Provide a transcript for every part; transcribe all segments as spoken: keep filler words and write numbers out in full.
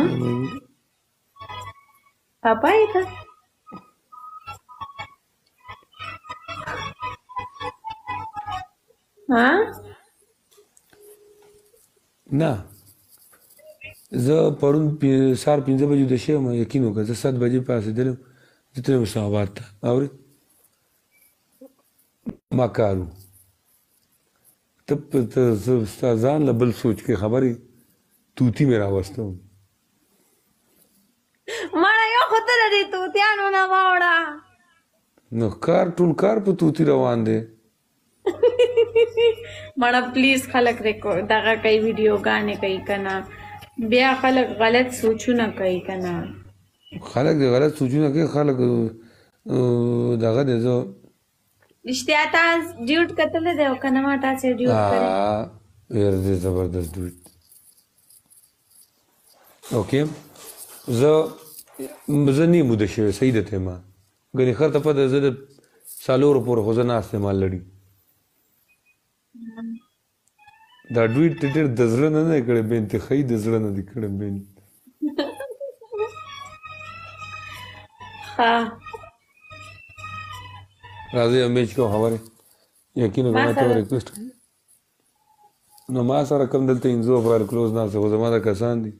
پاپا یې ته نه زه پرون سهار پنځه بجې ویده شوی یم یقین وکړه زه ست بجې پاڅېدلی زه تللی یم اسلام آباد ته اورې ما کار و ته ستا ځان له بل سوچ کې خبرې توتي مې راوسته وم مړه یو خو ته د دې توتیانو نه واوړه نو کار ټول کار په توتي روان دی مړه پلیز خلک دغه کوي ویډیوګانې کوي که نه بیا خلک غلط سوچونه کوي که نه خلک د غلط سوچونه کوي خلک دغه دی زه رښتیا تا ډیوټ کتلی دی او که نه ما تاسې ډیوټ کړی ډېر دی زبردست ډیوټ اوکې زه زه نه یم وده شوی صحیح ده ته ما ګنې خر ته پته زه د څلورو پورې خو زه ناست یم لړي دا ډویټ ته ډېر د زړه نه نه کړی بین ته ښایي د زړه نه دې کړی بین راځئ یو میچ کوو خبرې یقین وکړه ما ته ریکویسټ نو ما سره کوم دلته انزو افغان کلوز ناست خو زما دا کسان دي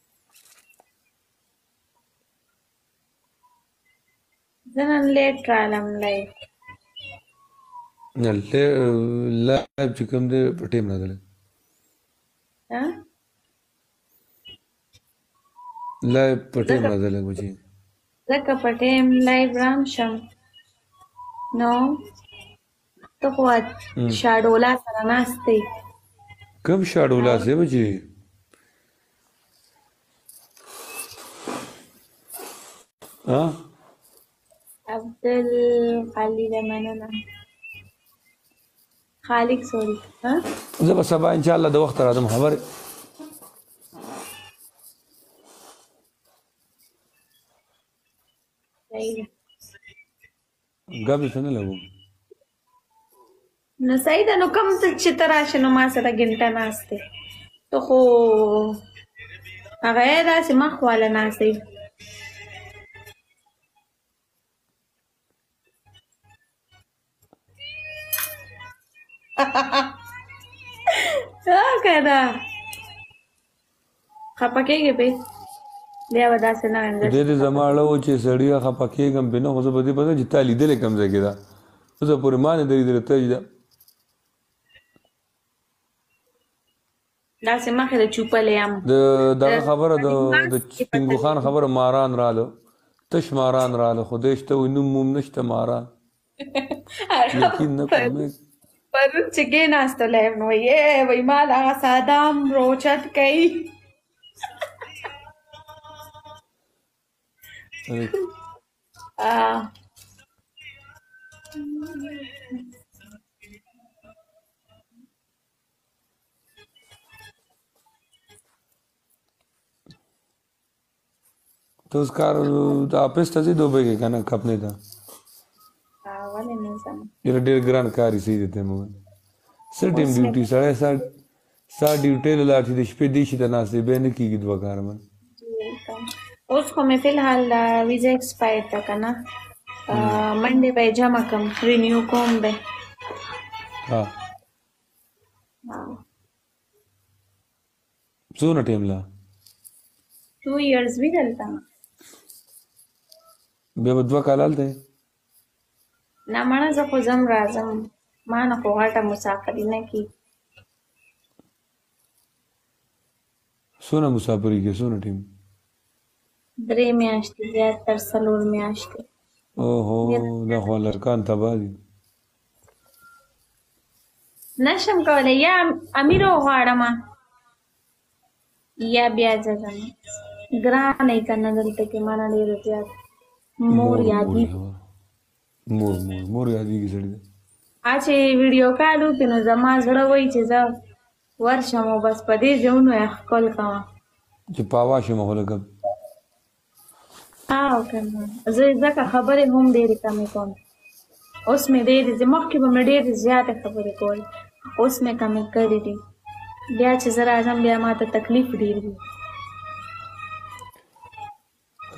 زه نن لیټ رالم لایف نه لایف چې کوم دی په ټیم راغلی لایف په ټیم راغلی بچي ځکه په ټیم لایف رام شم نو ته خو شاډولا سره ناست دی کوم شاډولا دی بچي ها عبدل خالد مننه خالق سوري ها زه به سبا ان شاء الله د وخت راځم خبرې ګابې ته نه لګوم نو صحیح ده نو کوم چې ته راشې نو ما سره ګنټه ناست دی ته خو هغه یې داسې مخ واله ناست دی که نه خفه کېږې پې بیا به داسې نه ویم ډېر یې زما اړه و چې سړي خفه کېږم پې نه خو زه په دې پوهېږم چې تا لیدلی کوم ځای کې ده اوسه پورې ما نه درېدلی ته ده داسې مخې د چوپلی یم د دغه خبره د ټینګو خان خبره ماران راله تش ماران راله خدای شته وایي نوم موم نشته ماران یقین نه کوم پرون چې کېناستلی یم نو یې وایي ما له هغه سادام روچت کوي ته اوس کار د آفس ته ځې دوبۍ کې که نه کپنې ته ولې نه ځم یاره ډېر ګران کار یې صحیح دی ته مګر څه ټیم ډیوټي سړی سا سا ډیوټۍ له لاړ شي د شپې دې شي ته ناست دی بیا نه کېږي دوه کاره من اوس خو مې فی الحال ویزا ایکسپایر ده که نه منډې به یې جمع کړم رینیو کوم دی ها څونه ټیم لا ټو ایئرز وي دلته بیا به دوه کاله هلته نه مړه زه خو ځم راځم ما نه خو غټه مسافري نه کېږي څونه مسافري کې څونه ټیم درې میاشتې زیاتر څلور میاشتې اوهو دا خو لرکان تباه دي نشم کولی یا امیر وغواړم یا بیا زه ځم ګرانه یې که نه دلته کې مانه ډېره زیات مور یادېږي مور مور مور یادېږي سړي ته چې ویډیو کال وکړي نو زما زړه وایي چې زه ورشم او بس په دې ځایونو یې ښکل کوم چې په هوا شم خو لږ او که نه زه ځکه خبرې هم ډېرې کمې کوم اوس مې ډېرې مخکې به مې ډېرې زیاتې خبرې کولې اوس مې کمې کړې دي بیا چې زه راځم بیا ما ته تکلیف ډېر وي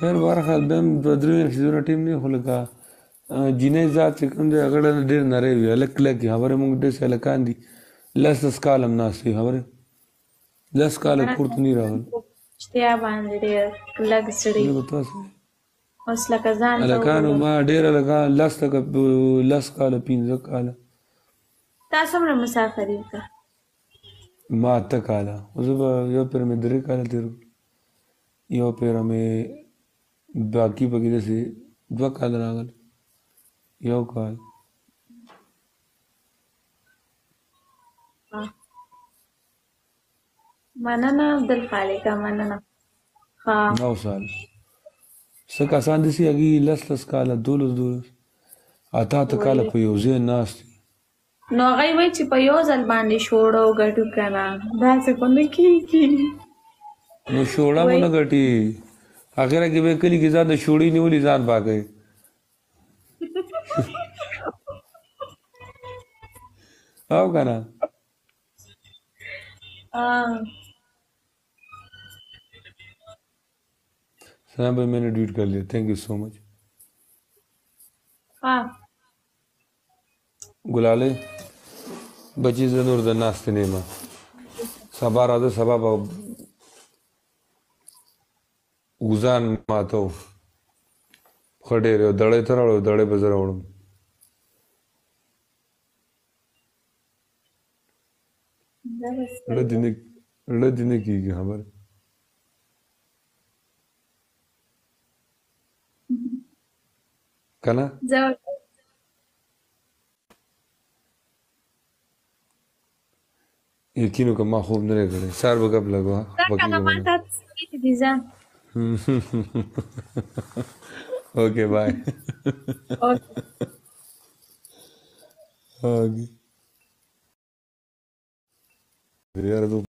خیر بهرحال بیا هم دوه درې اکسیزونه ټیم نه خو لکه جینۍ ذات چې کوم دی هغه ډېر نری وي هلک کلک وي خبرې موږ داسې هلکان دي لس لس کال هم ناست وي خبرې لس کاله کور ته نه راغلی اشتیا باندې ډېر لږ سړي زه به تاسو اوس لکه ځان ته هلکانو ما ډېر هلکان لس لکه لس کاله پنځه کاله تا څومره مسافري وکړه ما اته کاله زه به یو پېره مې درې کاله تېر یو پېره مې باقي پکې داسې دوه کاله راغلی یو کال مننه عبدالخالقه مننه ها نو سال څه کسان داسې هغې لس لس کاله دولس دولس اته اته کاله په یو ځای ناست وي نو هغوی وایي چې په یو ځل باندې شوړه وګټو که نه داسې خو نه کېږي نو شوړه مو نه ګټي اخره کې به کلي کې ځان د شوړې نیولي ځان پاکوي او که نه سنا بھائی میں نے ڈیوٹ کر لیا تھینک یو سو مچ ها ګلالۍ بچي زه نور د ناستې نه یم سبا راځه سبا به وزان ماته و ښه ډېر یو دړی ته راوړه یو دړی به زه راوړم زړه دې نه زړه دې نه کېږي خبره که نه یقین وکړه ما خوب نه دی کړی سهار به ګپ لګوه اوکې بای اوکې یاره تو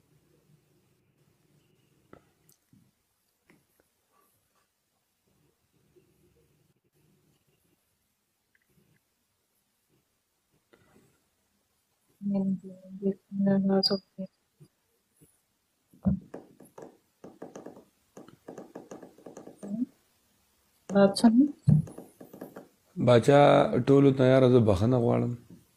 باچا ټولو ته یاره زه بخښنه غواړم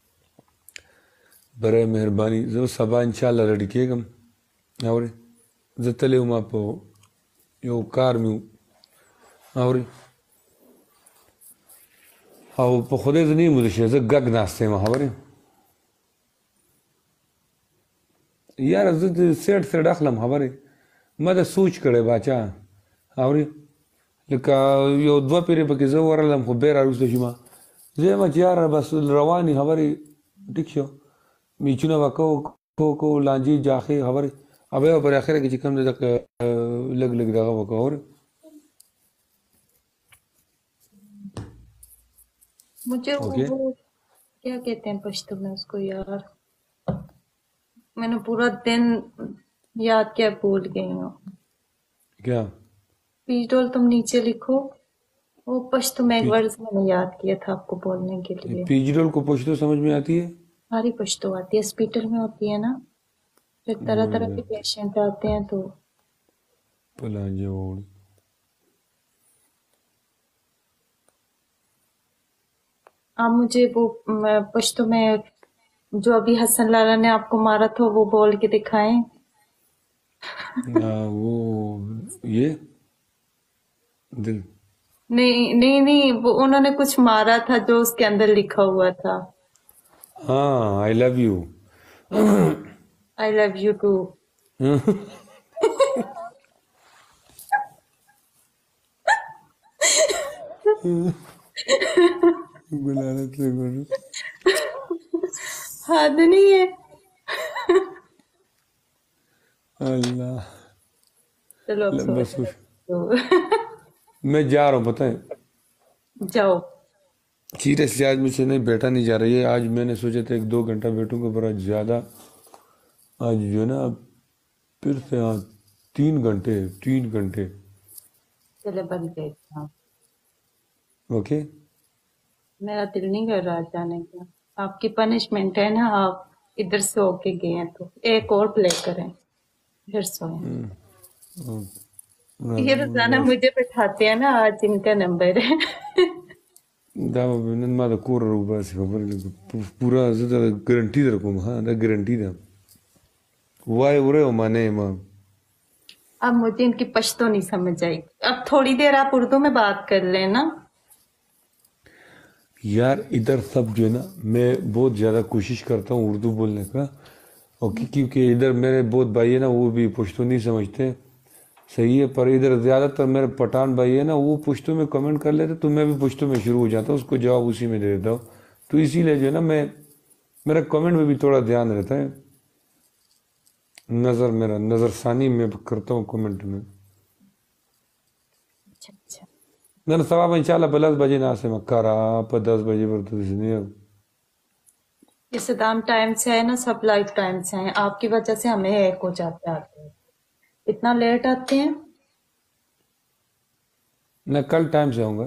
برای مهرباني زه سبا انشاءالله رډي کېږم اورې زه تللی وم په یو کار مې و اورې او په خدای زه نه یم ویده شوی زه ګګ ناستی یم خبرې یاره زه د سیټ سیټ اخلم خبرې ما د سوچ کړی باچا اورې لکه یو دوه پیرې پکې زه ورغلم خو بیا راوروسته شوم زه یم چې یاره بس روانې خبرې ټیک شو میچونه به کوو کوو کوو لانجې جاښې خبرې او بیا به پر اخره کې چې کوم دی دغه لږ لږ دغه به کوو مجھے وہ کیا کہتے ہیں پشتو میں اس کو یار میں نے پورا دن یاد کیا بھول گئی ہوں کیا پیج ڈول تم نیچے لکھو وہ پشتو میں ایک ورڈ میں نے یاد کیا تھا آپ کو بولنے کے لیے پیج ڈول کو پشتو سمجھ میں آتی ہے ساری پشتو آتی ہے ہاسپٹل میں ہوتی ہے نا پھر طرح طرح کے پیشنٹ آتے ہیں تو پلانجے اوڑ آپ مجھے وہ پشتو میں جو ابھی حسن لالا نے آپ کو مارا تھا وہ بول کے دکھائیں وہ یہ دل نہیں نہیں نہیں وہ انہوں نے کچھ مارا تھا جو اس کے اندر لکھا ہوا تھا ہاں آئی لو یو آئی لو یو ٹو گلالت سے گلو حد نہیں ہے اللہ چلو اب بس میں جا رہا ہوں پتہ ہے جاؤ سیریسلی آج مجھ سے نہیں بیٹھا نہیں جا رہی ہے آج میں نے سوچا تھا ایک دو گھنٹہ بیٹھوں گا پر آج زیادہ آج جو ہے نا پھر سے ہاں تین گھنٹے تین گھنٹے چلے بند گئے اوکے میرا دل نہیں کر رہا جانے کا آپ کی پنشمنٹ ہے نا آپ ادھر سے ہو کے گئے ہیں تو ایک اور پلے کریں پھر سوئیں یہ روزانہ مجھے بٹھاتے ہیں نا آج ان کا نمبر ہے دا به نن ما د کور روباسي خبرې لږ پوره زه د ګرنټي در کوم ها دا ګرنټي ده وای وره او معنی ما اب مجھے ان کی پشتو نہیں سمجھ آئی اب تھوڑی دیر آپ اردو میں بات کر لیں نا یار ادھر سب جو ہے نا میں بہت زیادہ کوشش کرتا ہوں اردو بولنے کا اور کیونکہ ادھر میرے بہت بھائی ہیں نا وہ بھی پشتو نہیں سمجھتے صحیح ہے پر ادھر زیادہ تر میرے پٹھان بھائی ہے نا وہ پشتو میں کمنٹ کر لیتے تو میں بھی پشتو میں شروع ہو جاتا ہوں اس کو جواب اسی میں دے دیتا ہوں تو اسی لیے جو ہے نا میں میرا کمنٹ میں بھی تھوڑا دھیان رہتا ہے نظر میرا نظر ثانی میں کرتا ہوں کمنٹ میں اچھا اچھا نن سبا به انشاءالله په لس بجې ناسې مکارا په دس بجې ورته دسنی یہ صدام ٹائم سے ہے نا سب لائف ٹائم سے ہیں آپ کی وجہ سے ہمیں ایک ہو جاتے آتے ہیں اتنا لیٹ آتے ہیں میں کل ٹائم سے آؤں گا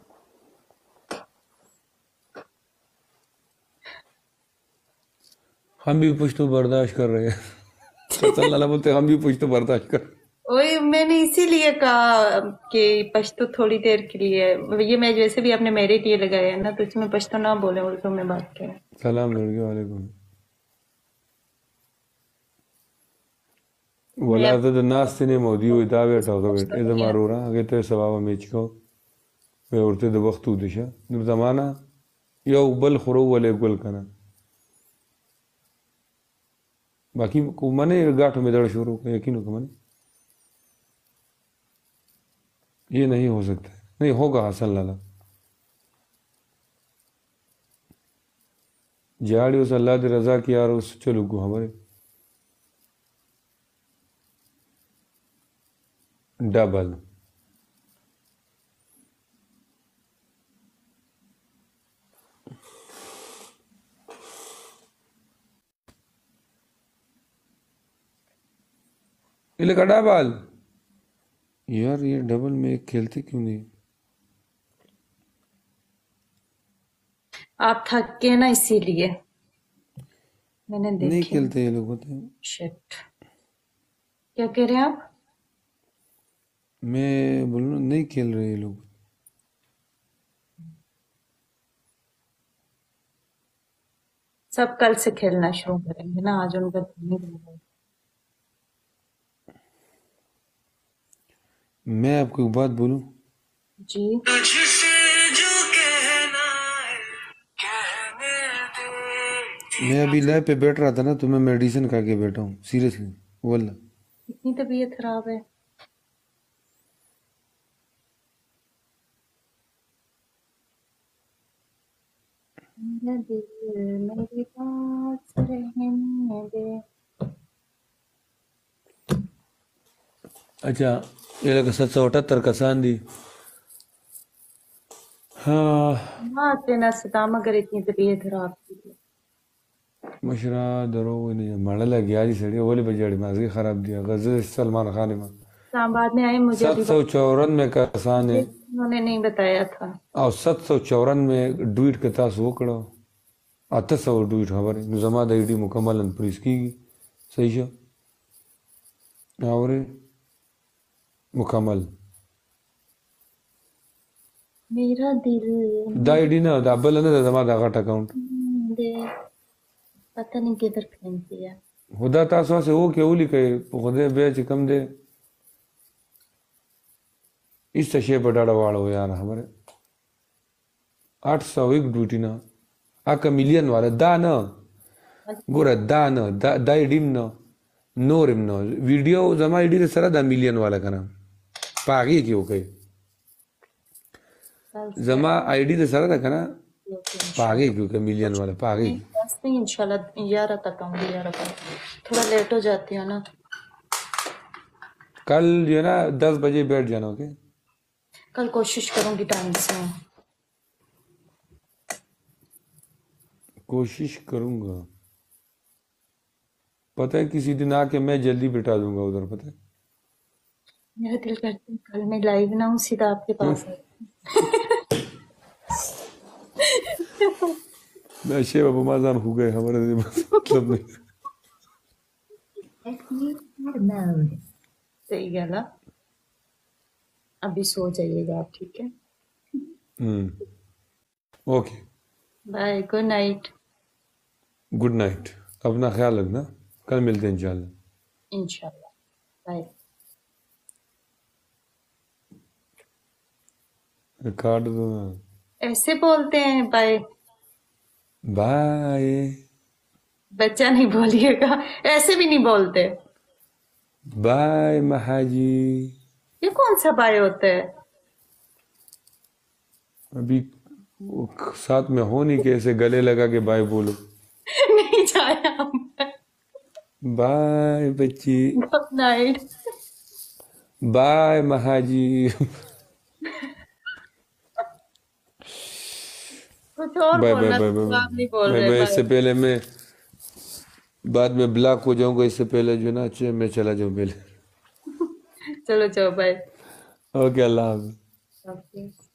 ہم بھی پشتو برداشت کر رہے ہیں صلی اللہ بولتے ہم بھی پشتو برداشت کر وہی میں نے اسی لیے کہا کہ پشتو تھوڑی دیر کے لیے یہ میں جیسے بھی آپ نے میرے لیے لگایا ہے نا تو اس میں پشتو نہ بولے اردو میں بات کریں سلام لڑکے وعلیکم ولا زه د ناستې نه مودي وي دا بیٹا هغه بیٹا ای زما رورا هغې ته یې سبا به میچ کوو وی ورته د وخت وده شه نو زمانه یو بل خورو ولې ګل که نه باقی کو منې گاٹھو میں دڑ شروع کو یقین ہو کہ منې یہ نہیں ہو سکتا ہے نہیں ہوگا حسن لالا جاڑی اس اللہ دی رضا کی یار اس چلو کو ہمارے ڈبل یہ لکھا ڈبل یار یہ ڈبل میں کھیلتے کیوں نہیں آپ تھک کے نا اسی لیے میں نے نہیں دیکھی کھیلتے یہ لوگ ہوتے ہیں شٹ کیا کہہ رہے ہیں آپ میں بولوں نہیں کھیل رہے یہ لوگ سب کل سے کھیلنا شروع کریں گے نا آج ان کا دن نہیں بن رہا میں آپ کو ایک بات بولوں جی میں ابھی لائف پہ بیٹھ رہا تھا نا تو میں میڈیسن کھا کے بیٹھا ہوں سیریسلی واللہ اتنی طبیعت خراب ہے میرا دل میری بات رہنے دے اچھا یہ لگا ست سو اٹھتر کسان دی ہاں نہ آتے نا ستام اگر اتنی طبیعت خراب تھی مشرا درو نہیں مڑا لگیا جی سڑی ولی بجاڑی مازگی خراب دیا غزل سلمان خان میں اسلام آباد میں آئے مجھے ست سو چورن میں کسان ہے انہوں نے نہیں بتایا تھا اور ست سو چورن میں ڈویٹ کے تاس وہ کڑو اته سو ډویټ خبرې نو زما د ایډي مکملا پریس کیږي صحیح شو اورې مکمل میرا دل دا ایډي نه دا بل نه زما د غټ اکاؤنٹ دے پتہ نہیں کدھر پھینک دیا خدا تاسو سے وہ کې ولي کوي په خدای به چې کم دی اس شی په ډاډه واړو یار خبره آٹھ سو ایک ډوټی نه اکا ملین والا دا نه ګوره دا نه دا دا ایډیم نه نورم نه ویډیو زما ایډي سره دا ملین والا کنه پاغي کې وکي زما آئیڈی تو سارا تھا نا پاگے کیوں کہ ملین والا پاگے نہیں انشاءاللہ گیارہ تک آؤں گی گیارہ تک تھوڑا لیٹ ہو جاتی ہوں نا کل جو ہے نا دس بجے بیٹھ جانا اوکے کل کوشش کروں گی ٹائم سے کوشش کروں گا پتہ ہے کسی دن آ کے میں جلدی بٹھا دوں گا ادھر پتہ ہے میرا دل کرتا ہے کل میں لائیو نہ ہوں سیدھا آپ کے پاس میں شیب ابو مازان ہو گئے ہمارے مطلب نہیں صحیح گلا ابھی سو جائیے گا آپ، ٹھیک ہے؟ ہوں اوکے بائے، گڈ نائٹ. گڈ نائٹ. اپنا خیال رکھنا، کل ملتے ہیں انشاءاللہ. انشاءاللہ. بائے. ریکارڈ دو. ایسے بولتے ہیں بائے؟ بائے. بچہ نہیں بولیے گا، ایسے بھی نہیں بولتے. بائے مہاجی. یہ کون سا بائے ہوتا ہے؟ ابھی ساتھ میں ہو نہیں کہ ایسے گلے لگا کے بائے بولو. نہیں جایا. بائے بچی. گڈ نائٹ. بائے مہاجی. کچھ اور بائے بائے بولنا بائے تو آپ نہیں بول بائے. رہے. میں اس سے بائے. پہلے میں بعد میں بلاک ہو جاؤں گا، اس سے پہلے جو نا اچھا میں چلا جاؤں پہلے. چلو چلو بائے. اوکے اللہ حافظ. اوکے.